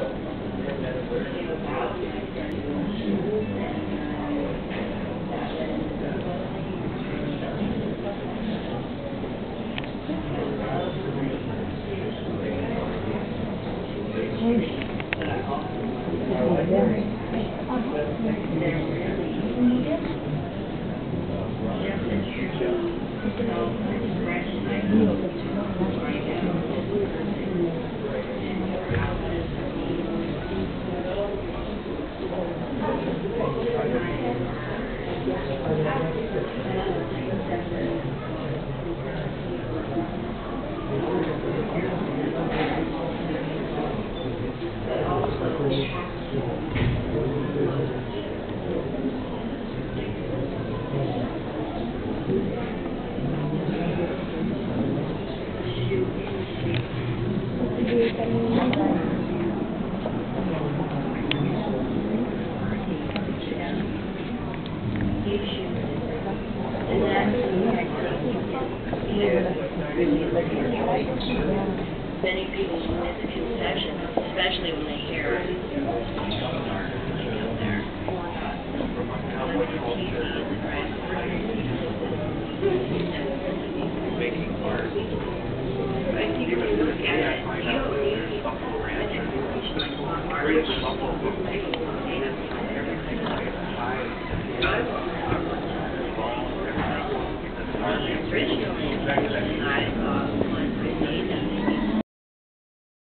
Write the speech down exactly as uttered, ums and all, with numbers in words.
Many people miss a concession, especially when they hear it out there. Like the T Vs, right? Making art. Right? You can look at it, you don't need information like artists.